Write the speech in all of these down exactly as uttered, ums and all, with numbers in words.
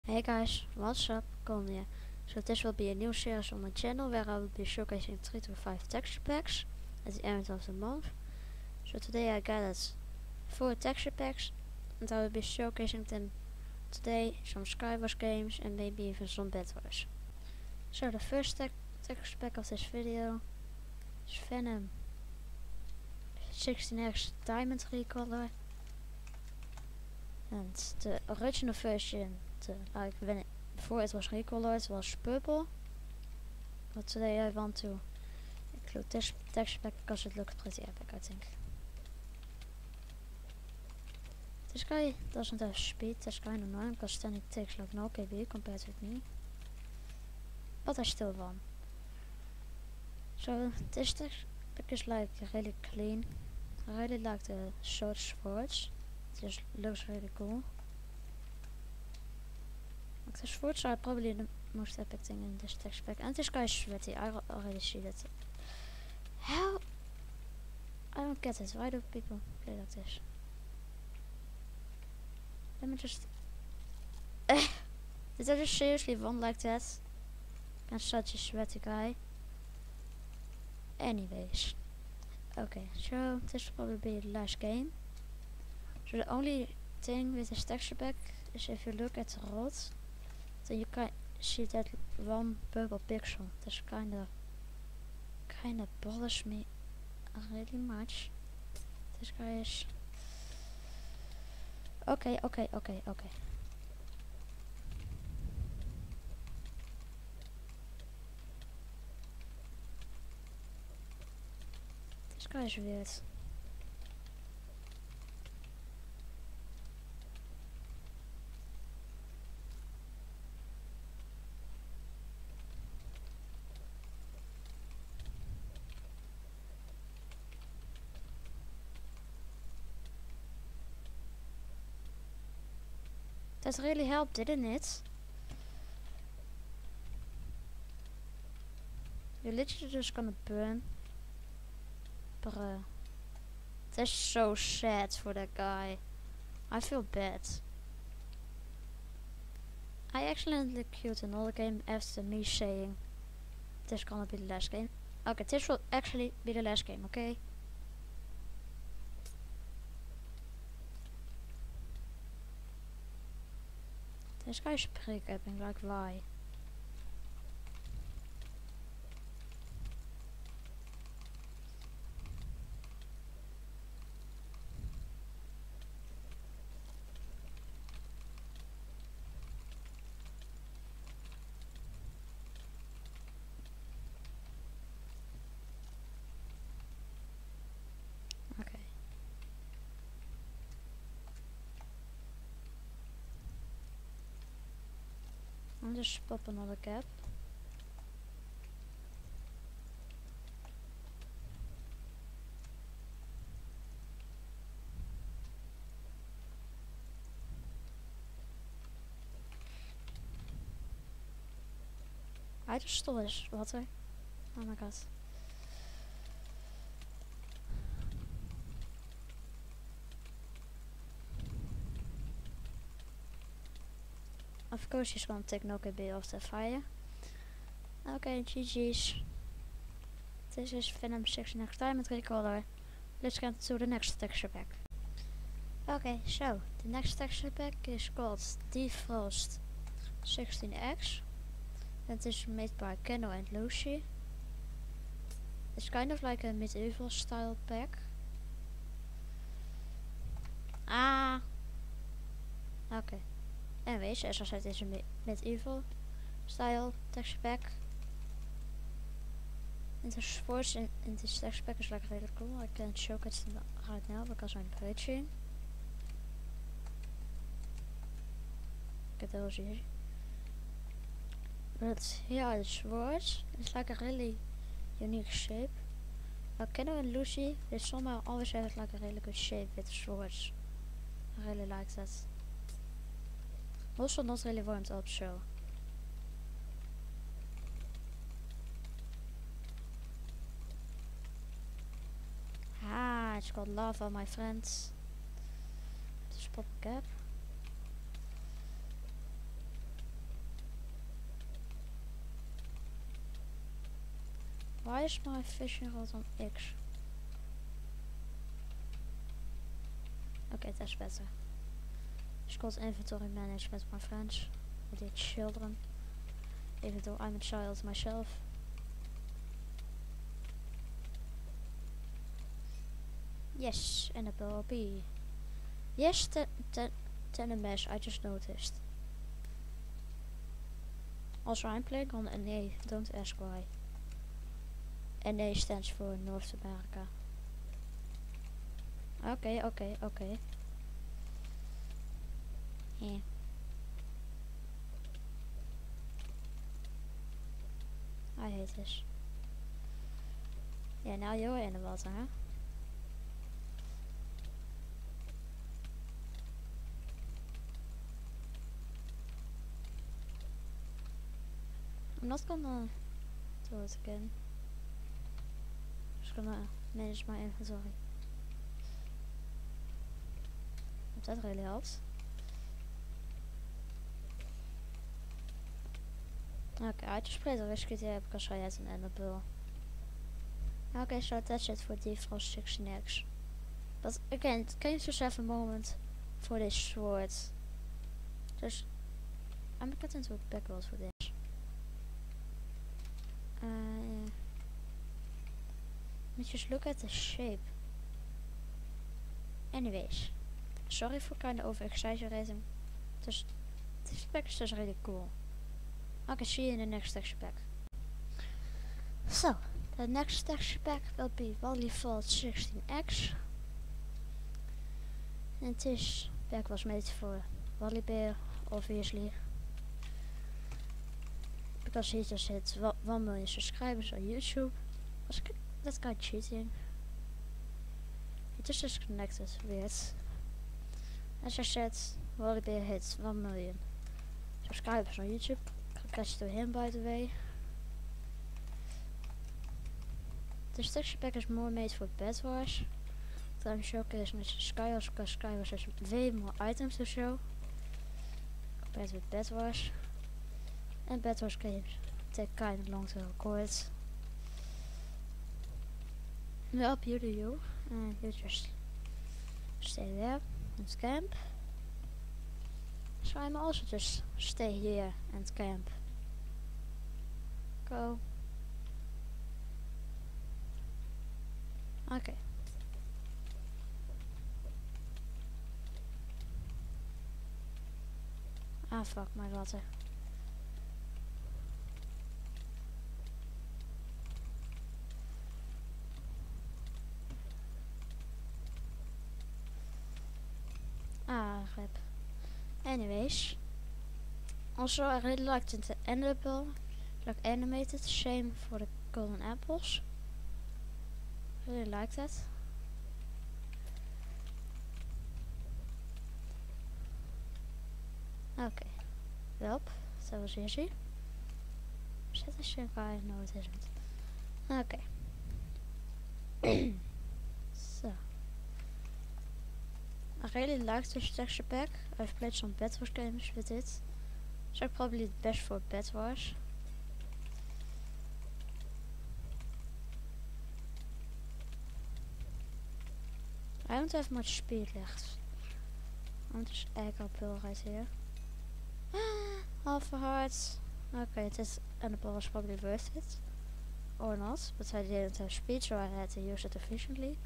Hey guys, what's up? Con here. So this will be a new series on my channel where I will be showcasing three to five texture packs at the end of the month. So today I gathered four texture packs and I will be showcasing them today, some Skywars games and maybe even some Bed Wars. So the first te texture pack of this video is Venom sixteen X Diamond Recolor, and the original version, the, like when it, before it was recolored, was purple. But today I want to include this texture pack because it looks pretty epic, I think. This guy doesn't have speed, that's kind of annoying because then it takes like no K B compared with me. But I still won. So this texture pack is like really clean. I really like the short swords. It just looks really cool. Like the swords are probably the most epic thing in this texture pack. And this guy is sweaty, I already see that. How? I don't get it. Why do people play like this? Let me just... Did I just seriously won like that? I'm such a sweaty guy. Anyways. Okay, so this will probably be the last game. So the only thing with this texture pack is if you look at the rod, then you can see that one purple pixel. This kinda kinda bothers me really much. This guy is okay, okay, okay, okay. This guy is weird. That really helped, didn't it? You're literally just gonna burn. Bruh. That's so sad for that guy. I feel bad. I accidentally queued another game after me saying this is gonna be the last game. Okay, this will actually be the last game, okay? This guy's pre-capping, like why? Okay. I'll just pop another cap. I just stole his water. Oh my god. Of course he's gonna take no K B off the fire. Okay, G G's. This is Venom sixteen X Diamond Recolor. Let's get to the next texture pack. Okay, so the next texture pack is called Defrost sixteen X. It is made by Keno and Lucy. It's kind of like a medieval style pack. Ah! Okay. Anyways, as I said, it's a medieval style texture pack. And the swords in, in this texture pack is like really cool. I can't show it right now because I'm purging. Get those here. But here are the swords. It's like a really unique shape. Now Keno and Lucy, they somehow always have like a really good shape with swords. I really like that. Also not really warmed up, so. Ah, it's called lava, my friends. Just pop a cap. Why is my fishing rod on X? Okay, that's better. Scott inventory management, my friends. I did children. Even though I'm a child myself. Yes, and a bill B. Yes, ten, ten, ten a mess, I just noticed. Also, I'm playing on N A, don't ask why. N A stands for North America. Okay, okay, okay. Yeah. I hate this. Yeah, now you're in the water, huh? I'm not gonna do it again. Just gonna manage my inventory. That really helps. Okay, I just played the risky there because I had an ender pearl. Okay, so that's it for Default sixteen X. But again, can you just have a moment for this sword? Just, I'm gonna get into a backward for this. Uh, let me just look at the shape. Anyways, sorry for kind of over exaggerating. Just, this pack is just really cool. Okay, see you in the next texture pack. So, the next texture pack will be Valleyfall sixteen X. And this pack was made for Valleybear, obviously. Because he just hit one million subscribers on YouTube. Was that's kind of cheating. He just disconnected, weird. As I said, Valleybear hit one million subscribers on YouTube. Congrats to him, by the way. This texture pack is more made for Bed Wars. But I'm showcasing with Skywars because Skywars has way more items to show compared with Bed Wars. And Bed Wars games take kind of long to record. Well, you do you, and you just stay there and camp. So I'm also just stay here and camp. Go. Okay. Ah, fuck my water. Ah, rip. Anyways. Also, I really liked the ender pearl. Like animated. Same for the golden apples. Really like that. Okay. Welp, that was easy. Is that a shit guy? No, it isn't. Okay. So. I really like this texture pack. I've played some Bed Wars games with it. So probably the best for Bed Wars. I don't have much speed left. I'm just egg up pearl right here. Half a heart. Okay, this ender pearl was probably worth it. Or not, but I didn't have speed, so I had to use it efficiently.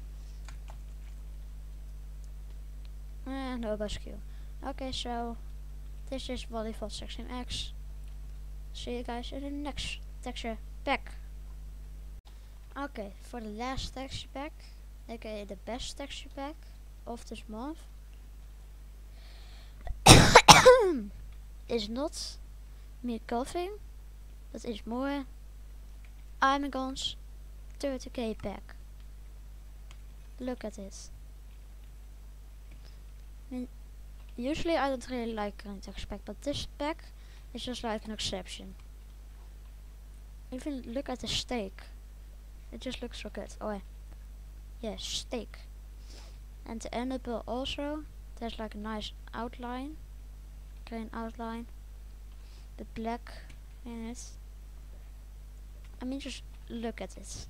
And no rescue. Okay, so this is Valleyfall sixteen X. See you guys in the next texture pack. Okay, for the last texture pack, aka the best texture pack of this month, is not me golfing, but is more Imagons thirty K pack. Look at it. I mean, usually I don't really like current texture pack, but this pack is just like an exception. Even look at the steak. It just looks so good. Oh yeah. Yeah, steak. And the ender pearl also. There's like a nice outline. Green outline. The black in it. I mean, just look at it.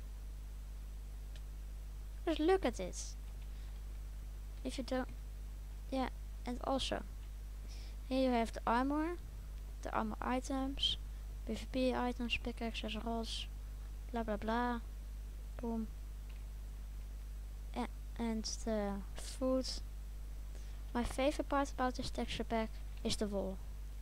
Just look at it. If you don't, yeah, and also here you have the armor, the armor items, PvP items, pickaxes, rods, blah blah blah, boom, A and the food. My favorite part about this texture pack is the wall.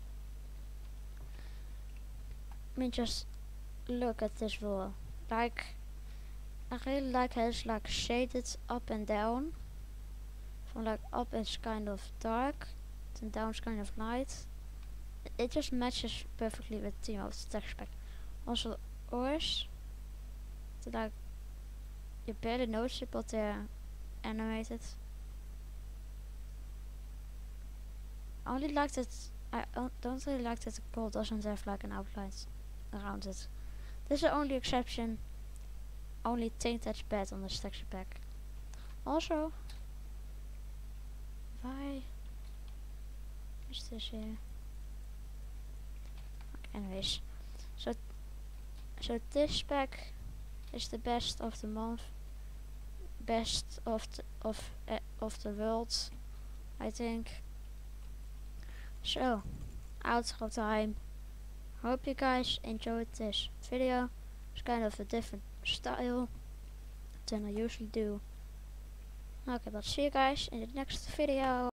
I mean, just look at this wall. Like, I really like how it's like shaded up and down. From like up it's kind of dark, and down is kind of light. It just matches perfectly with the theme of the texture pack. Also, the ores, they're like, you barely notice it, but they're animated. I only like that. I don't really like that the gold doesn't have like an outline around it. This is the only exception. Only thing that's bad on this texture pack. Also, why is this here? Okay, anyways, so so this pack is the best of the month, best of the of uh, of the world, I think. So, outro time. Hope you guys enjoyed this video. It's kind of a different style than I usually do. Okay, but see you guys in the next video.